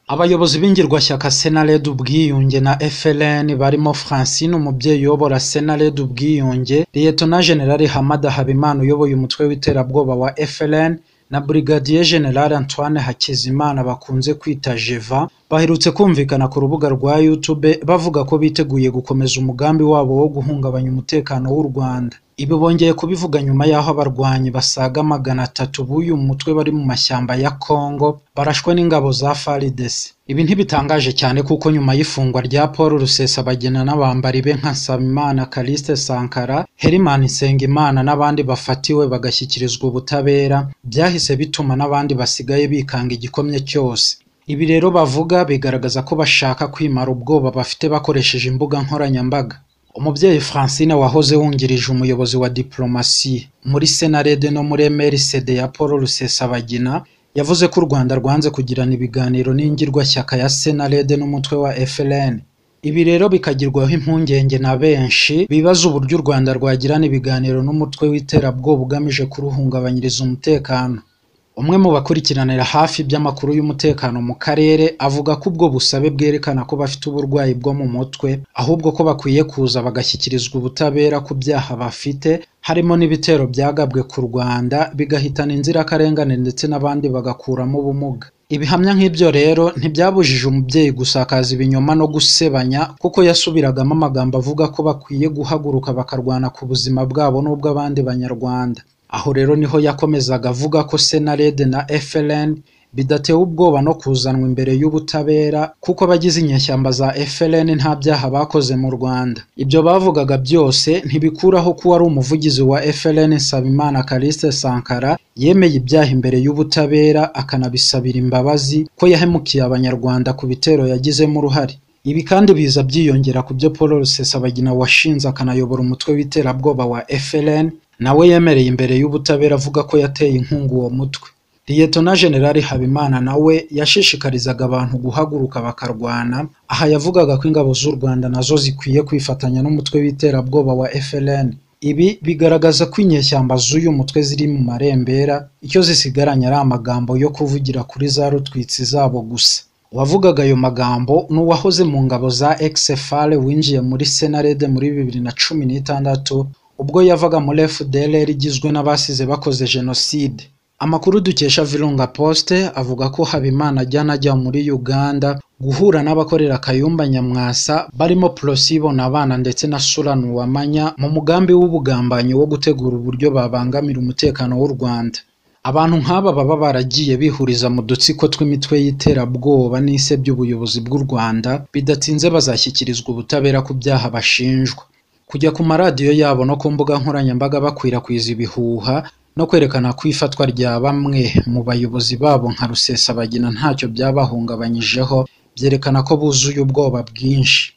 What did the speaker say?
Abayobozi b'ingirwashyaka Senarede Ubwiyunge na FLN barimo Francine umubyeyi uyobora Senarede Ubwiyunge, Liyetona General Hamada Habimana uyoboye umutwe w'iterabwoba wa FLN na Brigadier General Antoine Hakizimana bakunze kwita Jeva, baherutse kumvikana ku rubuga rwa YouTube bavuga ko biteguye gukomeza umugambi wabo wo guhungabanya umutekano w'u Rwanda. Ibi bongeye kubivuga nyuma y'aho abarwanyi basaga 300 b'uyu mutwe bari mu mashyamba ya Congo barashwe n'ingabo za FARDC. Ibi ntibitangaje cyane kuko nyuma y'ifungwa rya Paul Rusesabagina n'abambari be nka Nsabimana Callixte Sankara, Herman Nsengimana n'abandi bafatiwe bagashyikirizwa ubutabera, byahise bituma n'abandi basigaye bikanga igikomye cyose. Ibi rero bavuga bigaragaza ko bashaka kwimara ubwoba bafite bakoresheje imbuga nkoranyambaga. Umubyeyi Francine wahoze wungirije umuyobozi wa diplomasi muri Senarede no muri MRCD ya Paul Rusesabagina yavuze ko u Rwanda rwanze kugirana ibiganiro n'ingirwashyaka ya Senarede n'umutwe wa FLN. Ibi rero bikagirwaho impungenge na benshi bibaza uburyo u Rwanda rwagirana ibiganiro n'umutwe w'iterabwoba ugamije kuruhungabanyiriza umutekano. Umwe mu bakurikiranira hafi by'amakuru y'umutekano mu karere avuga ko ubwo busabe bwerekana ko bafite uburwayi bwo mu mutwe, ahubwo ko bakwiye kuza bagashyikirizwa ubutabera ku byaha bafite, harimo n'ibitero byagabwe ku Rwanda bigahitana inzirakarengane ndetse n'abandi bagakuramo ubumuga. Ibihamya nk'ibyo rero ntibyabujije umubyeyi gusakaza ibinyoma no gusebanya, kuko yasubiragamo amagambo avuga ko bakwiye guhaguruka bakarwana ku buzima bwabo n'ubw'abandi banyarwanda. Aho rero niho yakomezaga avuga ko Senarede na FLN bidatewe ubwoba no kuzanwa imbere y'ubutabera kuko abagize inyeshyamba za FLN nta byaha bakoze mu Rwanda. Ibyo bavugaga byose ntibikuraho ko wari umuvugizi wa FLN Nsabimana Callixte Sankara yemeye ibyaha imbere y'ubutabera akanabisabira imbabazi ko yahemukiye abanyarwanda ku bitero yagizemo uruhare. Ibi kandi biza byiyongera ku byo Paul Rusesabagina washinze akanayobora umutwe w'iterabwoba wa FLN nawe yemereye imbere y'ubutabera avuga ko yateye inkunga uwo mutwe. Liyetona General Habimana nawe yashishikarizaga abantu guhaguruka bakarwana, aha yavugaga ko ingabo z'u Rwanda nazo zikwiye kwifatanya n'umutwe w'iterabwoba wa FLN. Ibi bigaragaza ko inyeshyamba z'uyu mutwe ziri mu marembera, icyo zisigaranye ari amagambo yo kuvugira kuri za rutwitsi zabo gusa. Uwavugaga ayo magambo n'uwahoze mu ngabo za XFR winjiye muri Senarede muri 2016 ubwo yavaga muri FDLR igizwe n'abasize bakoze jenoside. Amakuru dukesha Virunga Post avuga ko Habimana ajya muri Uganda guhura n'abakorera Kayumba Nyamwasa barimo Prosibo n'abana ndetse na Suranu Wamanya mu mugambi w'ubugambanyi wo gutegura uburyo babangamira umutekano w'u Rwanda. Abantu nk'aba baba baragiye bihuriza mu dutsiko tw'imitwe y'iterabwoba n'ise by'ubuyobozi bw'u Rwanda, bidatinze bazashyikirizwa ubutabera ku byaha bashinjwa. Kujya ku maradiyo yabo no ku mbuga nkoranyambaga bakwirakwiza ibihuha no kwerekana ko ifatwa rya bamwe mu bayobozi babo nka Rusesabagina ntacyo byabahungabanyijeho, byerekana ko buzuye ubwoba bwinshi.